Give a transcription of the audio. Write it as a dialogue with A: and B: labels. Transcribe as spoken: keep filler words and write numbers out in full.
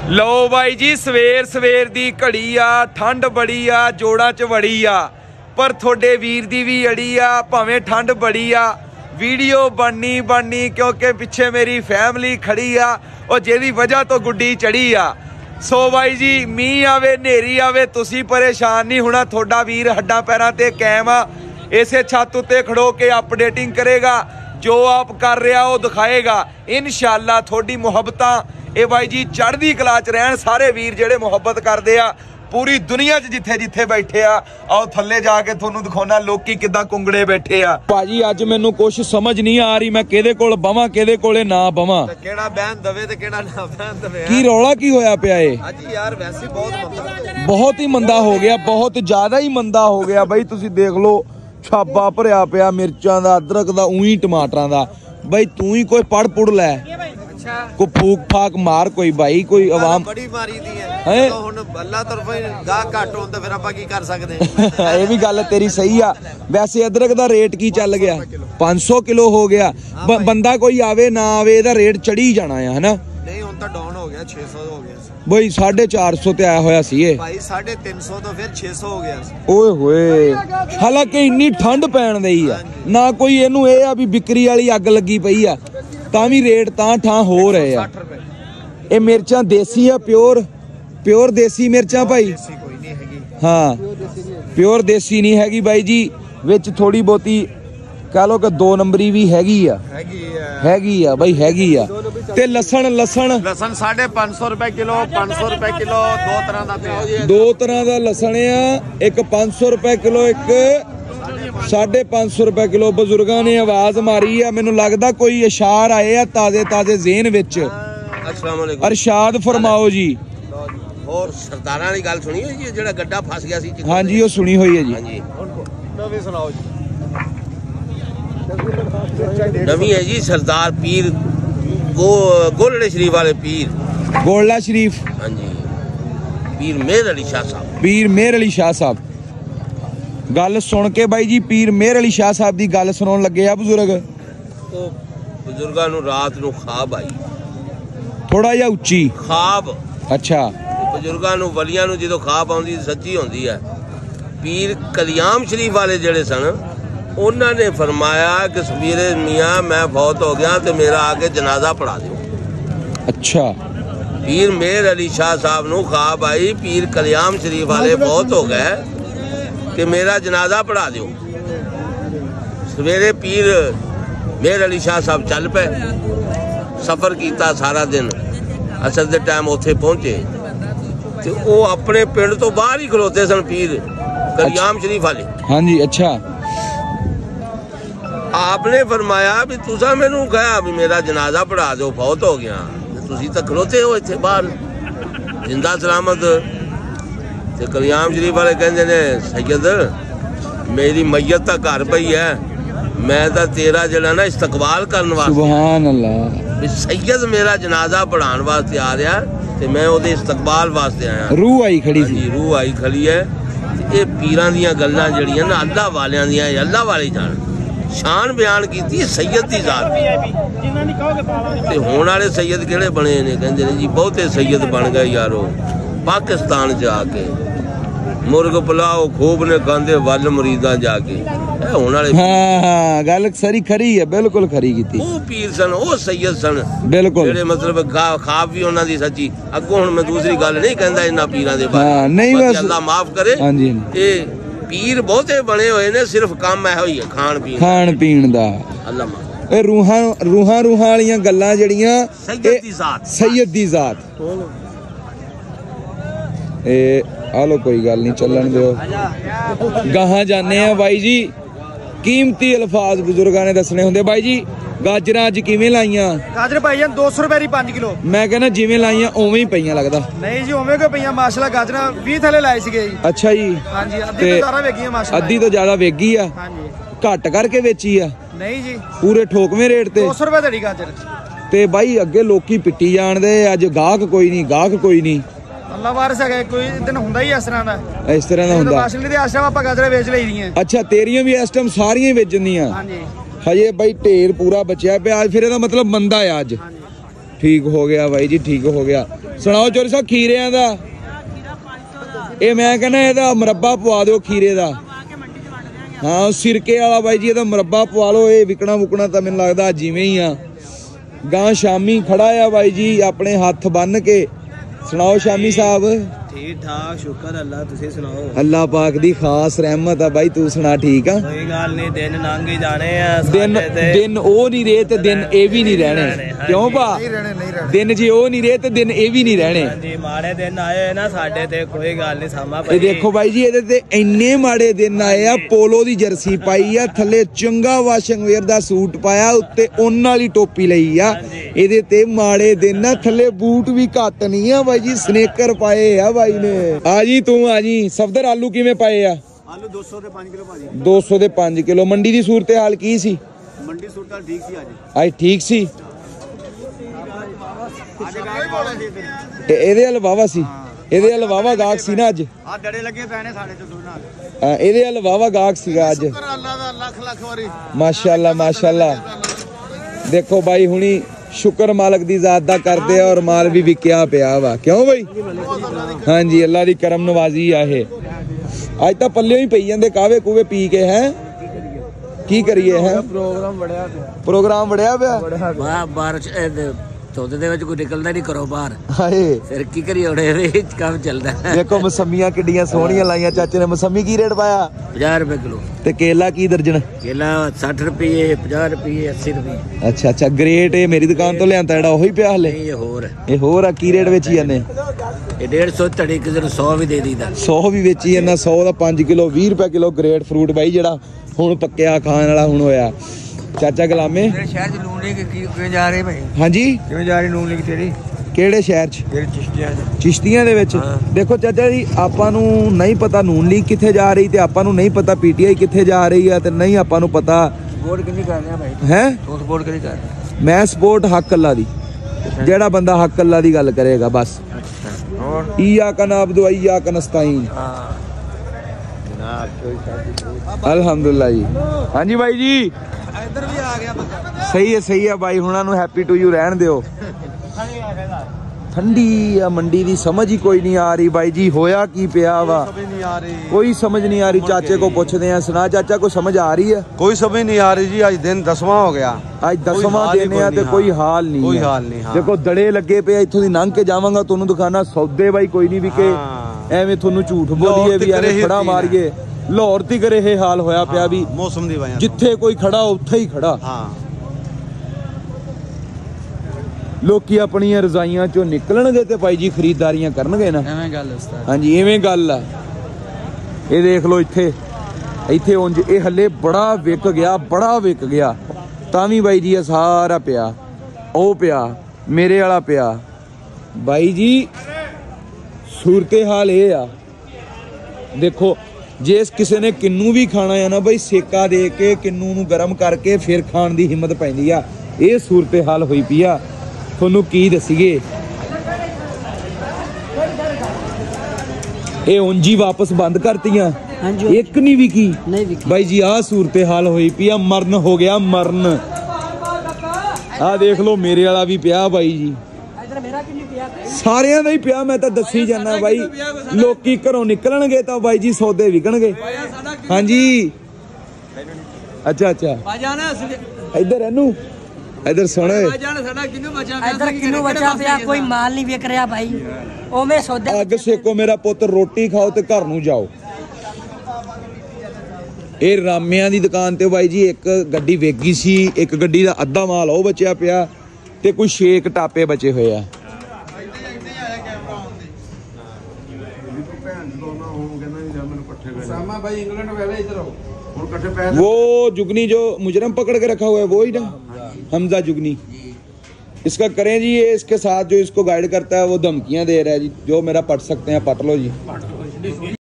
A: लो by जी सवेर सवेर दी घड़ी आ, ठंड बड़ी आ, जोड़ा च वड़ी आ, पर थोड़े वीर दी भी अड़ी आ, भावें ठंड बड़ी आ। वीडियो बननी बननी क्योंकि पिछे मेरी फैमिली खड़ी आ और जेदी वजह तो गुड्डी चढ़ी आ। सो बाई जी मीह आवे नेरी आवे तुसी परेशान नहीं होना, थोड़ा वीर हड्डां पैरां ते कायम आ। इसे छत उत्ते खड़ो के अपडेटिंग करेगा, जो आप कर रहा वो दिखाएगा इंशाअल्लाह। थोड़ी मुहब्बतां ए बाई जी चढ़दी कला च रहन सारे वीर जेड़े मुहब्बत करदे आ पूरी दुनिया च जिथे जिथे बैठे आ। आओ थल्ले जाके थोनू दिखाना लोकी किदां कुंगड़े बैठे आ। भाजी अज मैनू कुछ समझ नहीं आ रही, मैं केदे कोल बवां केदे कोले ना बवां,
B: केड़ा बहन दवे ते केड़ा ना बहन दवे।
A: की रौला की होया पिया है
B: अज यार? वैसे बहुत मंदा,
A: बहुत ही मंदा हो गया, बहुत ज्यादा ही मंदा हो गया बई। तुसी देख लो छापा भरिया पिया मिर्चां दा, अदरक दा, उही टमाटरां दा। बई तू ही कोई पढ़ पुड़ लै, को फूक फाक मार कोई भाई, कोई आवाम
B: बड़ी मारी दी है तो हुन अल्लाह तरफों गाह घट होंदा फिर आपां की कर सकदे हैं।
A: ये भी गल तेरी सही आ। वैसे अदरक दा रेट की चल गया? पाँच सौ किलो हो गया। ब, बंदा कोई आवे ना आवे इहदा रेट चढ़ी जाना है ना?
B: नहीं हुन तो डाउन हो गया, छे सौ हो गया
A: बई साढ़े चार सौ ते आया होया सी ये
B: भाई, साढ़े तीन सौ तो फिर छे सौ हो गया।
A: ओए होए, हालांकि इन्नी ठंड पैण दई आ ना, कोई इहनू ए आ भी बिक्री वाली अग लगी पई आ तां भी रेट तां ठा हो रहे आ। ये मिर्चां देसी आ, प्योर प्योर देसी मिर्चां भाई? हाँ प्योर देसी नहीं हैगी बाई जी, विच थोड़ी बहुती कह लो कि दो नंबरी भी हैगी आ, हैगी आ भाई हैगी आ। ते लसन लसन
B: लसन साढ़े पाँच सौ रुपए किलो, पाँच सौ रुपए किलो, दो तरह का पे
A: दो तरह का लसन आ, एक पाँच सौ रुपए किलो, एक साढ़े पाँच सौ रुपए किलो। बजुर्गों ने आवाज मारी है, मैनू लगता कोई इशार आए आ ताजे ताजे ज़हन विच।
B: अस्सलाम वालेकुम,
A: अरशाद फरमाओ जी।
B: और सरदारां वाली गल सुनी है जी, जेड़ा गड्ढा फस गया सी?
A: हाँ जी वो सुनी हुई है जी।
B: हाँ जी नवी सुनाओ जी। नवी है जी सरदार पीर गो गोलड़े शरीफ वाले पीर,
A: गोलड़ा शरीफ।
B: हाँ जी पीर मेहर अली शाह साहब,
A: पीर मेहर अली शाह साहब। गल सुन के बाई जी पीर मेहर अली शाह साहब की गल सुनाउण लगे आ बुजुर्ग।
B: तो बुजुर्गां नूं रात नूं ख्वाब आई,
A: थोड़ा जिहा उच्ची
B: ख्वाब।
A: अच्छा
B: बुजुर्गां नूं वलियां नूं जदों ख्वाब आउंदी सच्ची होंदी है। पीर कलियाम शरीफ वाले जेड़े सन उन्हां ने फरमाया कि सवेरे मियाँ मैं फौत हो गया तो मेरा आके जनाजा पढ़ा दो। अच्छा पीर मेहर अली शाह साहब नूं ख्वाब आई पीर कलियाम शरीफ वाले फौत हो गए कि मेरा जनाजा पढ़ा दो। सवेरे पीर मेहर अली शाह साहब चल पे, सफर किया सारा दिन, असल दे टाइम उत्थे पहुंचे तो वो अपने पिंड तो बाहर ही खलोते सन पीर कलियाम शरीफ वाले।
A: हाँ जी अच्छा।
B: आपने फरमाया भी तुसा मैनू कहा भी मेरा जनाजा पढ़ा दो, फौत हो गया, तुसी तो खलोते हो इत्थे बाहर जिंदा सलामत। ते कलियाम शरीफ वाले कहते ने सैयद मेरी मैयत तो घर पई है, मैं तो तेरा जड़ा ना इस्तकबाल करने वास्ते,
A: सुभान अल्लाह,
B: सैयद मेरा जनाजा पढ़ाण वास्ते आ रहा ते मैं ओदे इस्तकबाल वास्ते आया।
A: रूह आई खड़ी सी,
B: रूह आई खड़ी है। ये पीरां दियां गल्लां जड़ियां ना अल्लाह वालियां दियां, अल्लाह वाले जान शान बयान की सैयद की जात ते होने वाले सैयद केड़े बने ने? कहंदे ने जी बहुते सैयद बन गए यारो पाकिस्तान जाके, मुर्ग पुलाओ खूब ने खांदे वल मुरीदा जाके। होने वाले
A: हाँ हाँ गल सारी खरी है, बिल्कुल खरी कीती।
B: वो पीर सन, वो सैयद सन
A: बिल्कुल,
B: जेड़े मतलब खाब भी उन्हां दी सच्ची। अगों हुण मैं दूसरी गल नहीं कहंदा इन्हां पीरां दे बारे।
A: हाँ, नहीं बस
B: अल्लाह माफ करे।
A: हाँ जी
B: ये पीर बहुते बने हुए ने, सिर्फ काम है ही है खाण पीण
A: खाण पीण दा।
B: अल्लाह माफ।
A: ए रूहां रूहां रूहां वालियां गल्लां जड़ियां
B: सैयद दी जात,
A: सैयद दी जात। ए आलो कोई गल नहीं चलन दो, गाहां जाने आ बाई जी। कीमती अल्फाज बुजुर्गां ने दसने हुंदे। बाई जी गाजरां अज किवें लाइयां?
C: गाजर भाईजान दो सौ रुपए दी पांच किलो।
A: मैं कहना जिवें लाइयां उवें ही पईयां लगदा।
C: नहीं जी उवें क्यों पईयां, माशाल्लाह गाजरां बीस थले लाए सीगे जी।
A: अच्छा जी
C: हां जी अद्धी तो ज्यादा वेगी है माशाल्लाह,
A: अद्धी तो ज्यादा वेगी आ।
C: हां जी
A: घट करके बेची आ?
C: नहीं जी
A: पूरे ठोकवें रेट ते
C: दो सौ रुपए दी गाजर।
A: ते बाई अगे लोकी पिट्टी जाण दे, अज गाहक कोई नहीं, गाहक कोई नहीं।
C: अल्लाह वारिस है, कोई दिन हुंदा ही इस तरह दा,
A: इस तरह दा हुंदा।
C: माशाल्लाह दे आश्रम आपां गाजर बेच लई दी हैं।
A: अच्छा तेरियां भी इस टाइम सारियां बेचनियां?
C: हां जी
A: हजे भाई ढेर पूरा बचिया पे आज, फिर मतलब मंदा है आज। ठीक हो गया भाई जी, ठीक हो गया। ਸੁਣਾਓ ਚੋਰੀ ਸਾਹਿਬ ਖੀਰਿਆਂ ਦਾ ਇਹ ਮੈਂ ਕਹਿੰਦਾ ਇਹਦਾ ਮੁਰੱਬਾ ਪਵਾ ਦਿਓ ਖੀਰੇ ਦਾ। ਹਾਂ ਸਿਰਕੇ ਵਾਲਾ ਬਾਈ ਜੀ ਇਹਦਾ ਮੁਰੱਬਾ ਪਵਾ ਲਓ। ਇਹ ਵਿਕਣਾ ਵੁਕਣਾ ਤਾਂ ਮੈਨੂੰ ਲੱਗਦਾ ਜਿਵੇਂ ਹੀ ਆ। ਗਾਂ ਸ਼ਾਮੀ ਖੜਾ ਆ ਬਾਈ ਜੀ ਆਪਣੇ ਹੱਥ ਬੰਨ ਕੇ। ਸੁਣਾਓ ਸ਼ਾਮੀ ਸਾਹਿਬ।
C: ਠੀਕ ਠਾਕ ਸ਼ੁਕਰ ਅੱਲਾ ਤੁਸੀਂ ਸੁਣਾਓ।
A: ਅੱਲਾ ਪਾਕ ਦੀ ਖਾਸ ਰਹਿਮਤ ਆ ਬਾਈ ਤੂੰ ਸੁਣਾ ਠੀਕ ਆ।
C: ਕੋਈ ਗੱਲ ਨਹੀਂ ਦਿਨ ਲੰਘ ਹੀ ਜਾਣੇ ਆ।
A: ਦਿਨ ਦਿਨ ਉਹ ਨਹੀਂ ਰਹੇ ਤੇ ਦਿਨ ਇਹ ਵੀ ਨਹੀਂ ਰਹਿਣੇ ਕਿਉਂ ਭਾ ਦਿਨ ਜੇ ਉਹ ਨਹੀਂ ਰਹੇ ਤੇ ਦਿਨ ਇਹ ਵੀ ਨਹੀਂ ਰਹਿਣੇ।
C: ਹਾਂਜੀ ਮਾੜੇ ਦਿਨ ਆਏ ਨਾ ਸਾਡੇ ਤੇ ਕੋਈ ਗੱਲ ਨਹੀਂ ਸਾਮਾ
A: ਇਹ ਦੇਖੋ ਬਾਈ ਜੀ ਇਹਦੇ ਤੇ ਇੰਨੇ ਮਾੜੇ ਦਿਨ ਆਏ ਆ। ਪੋਲੋ ਦੀ ਜਰਸੀ ਪਾਈ ਆ ਥੱਲੇ ਚੰਗਾ ਵਾਸ਼ਿੰਗ ਵੇਅਰ ਦਾ ਸੂਟ ਪਾਇਆ ਉੱਤੇ ਉਹਨਾਂ ਵਾਲੀ ਟੋਪੀ ਲਈ ਆ। ਇਹਦੇ ਤੇ ਮਾੜੇ ਦਿਨ ਆ ਥੱਲੇ ਬੂਟ ਵੀ ਘੱਟ ਨਹੀਂ ਆ ਬਾਈ ਜੀ ਸਨੇਕਰ ਪਾਏ ਆ ਬਾਈ ਨੇ। ਆ ਜੀ ਤੂੰ ਆ ਜੀ ਸਫਦਰ ਆਲੂ ਕਿਵੇਂ ਪਾਏ ਆ?
C: ਆਲੂ ਦੋ ਸੌ ਦੇ ਪੰਜ ਕਿਲੋ ਭਾਜੀ।
A: ਦੋ ਸੌ ਦੇ ਪੰਜ ਕਿਲੋ। ਮੰਡੀ ਦੀ ਸੂਰਤ ਹਾਲ ਕੀ ਸੀ?
C: ਮੰਡੀ ਸੂਰਤ ਹਾਲ ਠੀਕ ਸੀ ਅੱਜ।
A: ਅੱਜ ਠੀਕ ਸੀ ਤੇ ਇਹਦੇ ਹਲ ਵਾਵਾ ਸੀ। ਇਹਦੇ ਹਲ ਵਾਵਾ ਗਾਹਕ ਸੀ ਨਾ ਅੱਜ।
C: ਆ ਡੜੇ ਲੱਗੇ ਪਏ ਨੇ ਸਾਡੇ ਤੋਂ ਨਾਲ।
A: ਹਾਂ ਇਹਦੇ ਹਲ ਵਾਵਾ ਗਾਹਕ ਸੀਗਾ ਅੱਜ।
C: ਸ਼ੁਕਰ ਅੱਲਾ ਦਾ ਲੱਖ ਲੱਖ ਵਾਰੀ
A: ਮਾਸ਼ਾਅੱਲਾ ਮਾਸ਼ਾਅੱਲਾ। ਦੇਖੋ ਬਾਈ ਹੁਣੀ ਸ਼ੁਕਰ ਮਾਲਕ ਦੀ ਜ਼ਾਤ ਦਾ ਕਰਦੇ ਆ ਔਰ ਮਾਲ ਵੀ ਵਿਕਿਆ ਪਿਆ ਵਾ ਕਿਉਂ ਬਈ। ਹਾਂਜੀ ਅੱਲਾ ਦੀ ਕਰਮ ਨਵਾਜ਼ੀ ਆ ਇਹ। ਅੱਜ ਤਾਂ ਪੱਲਿਓ ਹੀ ਪਈ ਜਾਂਦੇ ਕਾਵੇ ਕੂਵੇ ਪੀ ਕੇ ਹੈ। ਕੀ ਕਰੀਏ ਹੈ
C: ਪ੍ਰੋਗਰਾਮ ਬੜਿਆ ਪਿਆ।
A: ਪ੍ਰੋਗਰਾਮ ਬੜਿਆ ਪਿਆ
C: ਵਾਹ ਬਾਰਿਸ਼ ਧੁੱਧ ਦੇ ਵਿੱਚ ਕੋਈ ਨਿਕਲਦਾ ਨਹੀਂ ਕਰੋ ਬਾਹਰ।
A: ਹਾਏ ਫਿਰ
C: ਕੀ ਕਰੀਏ ਉਹਦੇ ਕੰਮ ਚੱਲਦਾ।
A: ਦੇਖੋ ਮਸੰਮੀਆਂ ਕਿੱਡੀਆਂ ਸੋਹਣੀਆਂ ਲਾਈਆਂ ਚਾਚੇ ਨੇ। ਮਸੰਮੀ ਕੀ ਰੇਟ ਪਾਇਆ?
C: ਪੰਜਾਹ ਰੁਪਏ ਕਿਲੋ। ਤੇ
A: ਕੇਲਾ ਕੀ ਦਰਜਨ?
C: ਕੇਲਾ ਸੱਠ ਰੁਪਏ ਪੰਜਾਹ ਰੁਪਏ ਅੱਸੀ ਰੁਪਏ।
A: ਅੱਛਾ ਅੱਛਾ ਗ੍ਰੇਟ। ਇਹ ਮੇਰੀ ਦੁਕਾਨ ਤੋਂ ਲਿਆਂਦਾ ਜਿਹੜਾ ਉਹੀ ਪਿਆ ਹਲੇ?
C: ਇਹ ਹੋਰ
A: ਇਹ ਹੋਰ ਆ। ਕੀ ਰੇਟ ਵੇਚੀ ਜਾਂਦੇ?
C: ਇਹ ਡੇਢ ਸੌ ਧੜੀ ਕਿਸੇ ਨੂੰ ਸੌ ਵੀ ਦੇ ਦੀਦਾ।
A: ਸੌ ਵੀ ਵੇਚੀ ਜਾਂਦਾ। ਸੌ ਦਾ ਪੰਜ ਕਿਲੋ ਵੀਹ ਰੁਪਏ ਕਿਲੋ ਗ੍ਰੇਟ ਫਰੂਟ ਬਾਈ ਜਿਹੜਾ ਹੁਣ ਪੱਕਿਆ ਖਾਣ ਵਾਲਾ ਹੁਣ ਹੋਇਆ। ਚਾਚਾ ਗੁਲਾਮੇ
C: ਸ਼ਹਿਰ ਚ ਨੂਨ ਲੀਕ ਕਿਵੇਂ ਜਾ ਰਹੀ ਭਾਈ?
A: ਹਾਂਜੀ
C: ਕਿਵੇਂ ਜਾ ਰਹੀ ਨੂਨ ਲੀਕ ਤੇਰੀ?
A: ਕਿਹੜੇ ਸ਼ਹਿਰ ਚ?
C: ਚਿਸ਼ਤੀਆਂ ਚ।
A: ਚਿਸ਼ਤੀਆਂ ਦੇ ਵਿੱਚ। ਦੇਖੋ ਚਾਚਾ ਜੀ ਆਪਾਂ ਨੂੰ ਨਹੀਂ ਪਤਾ ਨੂਨ ਲੀਗ ਕਿੱਥੇ ਜਾ ਰਹੀ ਤੇ ਆਪਾਂ ਨੂੰ ਨਹੀਂ ਪਤਾ ਪੀਟੀਆਈ ਕਿੱਥੇ ਜਾ ਰਹੀ ਆ ਤੇ ਨਹੀਂ ਆਪਾਂ ਨੂੰ ਪਤਾ
C: ਸਪੋਰਟ ਕਿੰਨੀ ਕਰ ਰਿਹਾ ਭਾਈ
A: ਹੈ।
C: ਤੂੰ ਸਪੋਰਟ ਕਿਹੜੀ ਕਰ ਰਿਹਾ?
A: ਮੈਂ ਸਪੋਰਟ ਹੱਕ ਅੱਲਾ ਦੀ। ਜਿਹੜਾ ਬੰਦਾ ਹੱਕ ਅੱਲਾ ਦੀ ਗੱਲ ਕਰੇਗਾ ਬਸ।
C: ਹੋਰ
A: ਈਯਾਕਾ ਨਅਬੁਦੁ व ਈਯਾਕਾ ਨਸਤਾਈਨ।
C: ਹਾਂ
A: ਅਲਹਮਦੁਲਿल्लाह ਜੀ। ਹਾਂਜੀ ਬਾਈ ਜੀ
C: ਇੱਧਰ ਵੀ ਆ ਗਿਆ ਬੰਦਾ।
A: ਸਹੀ ਹੈ ਸਹੀ ਹੈ ਬਾਈ ਹੁਣਾਂ ਨੂੰ ਹੈਪੀ ਟੂ ਯੂ ਰਹਿਣ ਦਿਓ। ਠੰਡੀ ਆ ਮੰਡੀ ਦੀ ਸਮਝ ਹੀ ਕੋਈ ਨਹੀਂ ਆ ਰਹੀ ਬਾਈ ਜੀ। ਹੋਇਆ ਕੀ ਪਿਆ ਵਾ ਕੋਈ ਸਮਝ ਨਹੀਂ ਆ ਰਹੀ। ਚਾਚੇ को ਪੁੱਛਦੇ ਆ। ਸੁਣਾ ਚਾਚਾ ਕੋਈ ਸਮਝ ਆ ਰਹੀ ਹੈ?
C: ਕੋਈ ਸਮਝ ਨਹੀਂ ਆ ਰਹੀ ਜੀ। ਅੱਜ ਦਿਨ ਦਸਵਾਂ ਹੋ ਗਿਆ।
A: ਅੱਜ ਦਸਵਾਂ ਦਿਨ ਆ ਤੇ ਕੋਈ ਹਾਲ ਨਹੀਂ।
C: ਕੋਈ ਹਾਲ ਨਹੀਂ।
A: ਦੇਖੋ ਦੜੇ ਲੱਗੇ ਪਏ ਇੱਥੋਂ ਦੀ ਲੰਘ ਕੇ ਜਾਵਾਂਗਾ ਤੁਹਾਨੂੰ ਦਿਖਾਣਾ ਸੌਦੇ ਬਾਈ ਕੋਈ ਨਹੀਂ ਵਿਕੇ। ਐਵੇਂ ਤੁਹਾਨੂੰ ਝੂਠ ਬੋਲੀਏ ਵੀ ਐਵੇਂ ਖੜਾ ਮਾਰੀਏ। ਲਾਹੌਰ ਤੀਕਰ ਇਹ ਹਾਲ ਹੋਇਆ ਪਿਆ ਵੀ
C: ਮੌਸਮ ਦੀ ਵਜ੍ਹਾ
A: ਜਿੱਥੇ ਕੋਈ ਖੜਾ ਉੱਥੇ ਹੀ ਖੜਾ।
C: ਹਾਂ
A: ਲੋਕੀ ਆਪਣੀਆਂ ਰਜ਼ਾਈਆਂ ਚੋਂ ਨਿਕਲਣਗੇ ਤੇ ਭਾਈ ਜੀ ਖਰੀਦਦਾਰੀਆਂ ਕਰਨਗੇ ਨਾ।
C: ਐਵੇਂ ਗੱਲ ਉਸਤਾਦ।
A: ਹਾਂਜੀ ਐਵੇਂ ਗੱਲ ਆ। ਇਹ ਦੇਖ ਲਓ ਇੱਥੇ ਇੱਥੇ ਉਂਝ ਇਹ ਹੱਲੇ ਬੜਾ ਵਿਕ ਗਿਆ ਬੜਾ ਵਿਕ ਗਿਆ ਤਾਂ ਵੀ ਬਾਈ ਜੀ ਇਹ ਸਾਰਾ ਪਿਆ ਉਹ ਪਿਆ ਮੇਰੇ ਵਾਲਾ ਪਿਆ। ਬਾਈ ਜੀ ਸੂਰਤੇ ਹਾਲ ਇਹ ਆ। ਦੇਖੋ ਜੇ ਕਿਸੇ ਨੇ ਕਿੰਨੂ ਵੀ ਖਾਣਾ ਆ ਨਾ ਬਾਈ ਸੇਕਾ ਦੇ ਕੇ ਕਿੰਨੂ ਨੂੰ ਗਰਮ ਕਰਕੇ ਫਿਰ ਖਾਣ ਦੀ ਹਿੰਮਤ ਪੈਂਦੀ ਆ। ਇਹ ਸੂਰਤੇ ਹਾਲ ਹੋਈ ਪਈ ਆ। ਤੁਹਾਨੂੰ ਕੀ ਦੱਸੀਏ ਇਹ ਉਂਜੀ ਵਾਪਸ ਬੰਦ ਕਰਤੀਆਂ। ਇੱਕ ਨਹੀਂ ਵਿਕੀ ਬਾਈ ਜੀ। ਆਹ ਸੂਰਤੇ ਹਾਲ ਹੋਈ ਪਈ ਆ। ਮਰਨ ਹੋ ਗਿਆ ਮਰਨ। ਆਹ ਦੇਖ ਲਓ ਮੇਰੇ ਵਾਲਾ ਵੀ ਪਿਆ ਬਾਈ ਜੀ। ਸਾਰਿਆਂ ਦਾ ਹੀ ਪਿਆ। ਮੈਂ ਤਾਂ ਦੱਸੀ ਜਾਣਾ ਬਾਈ ਲੋਕੀ ਘਰੋਂ ਨਿਕਲਣਗੇ ਤਾਂ ਬਾਈ ਜੀ ਸੌਦੇ ਵਿਕਣਗੇ। ਹਾਂਜੀ ਅੱਛਾ ਅੱਛਾ ਇੱਧਰ ਇਹਨੂੰ ਇੱਧਰ ਸੁਣ
D: ਇੱਧਰ ਕਿੰਨੂ ਬਚਾ ਪਿਆ ਕੋਈ ਮਾਲ ਨਹੀਂ ਵਿਕ ਰਿਹਾ ਭਾਈ। ਉਵੇਂ ਸੌਦੇ
A: ਅੱਗ ਸੇਕੋ ਮੇਰਾ ਪੁੱਤ ਰੋਟੀ ਖਾਓ ਤੇ ਘਰ ਨੂੰ ਜਾਓ। ਇਹ ਰਾਮਿਆਂ ਦੀ ਦੁਕਾਨ ਤੇ ਬਾਈ ਜੀ ਇੱਕ ਗੱਡੀ ਵੇਗੀ ਸੀ। ਇੱਕ ਗੱਡੀ ਦਾ ਅੱਧਾ ਮਾਲ ਉਹ ਬਚਿਆ ਪਿਆ ਤੇ ਕੋਈ ਛੇਕ ਟਾਪੇ ਬਚੇ ਹੋਏ ਆ। वो जुगनी जो मुजरम पकड़ के रखा हुआ है वो ही ना हमजा जुगनी। इसका करें जी। ये इसके साथ जो इसको गाइड करता है वो धमकियां दे रहा है जी। जो मेरा पट सकते हैं पट लो जी।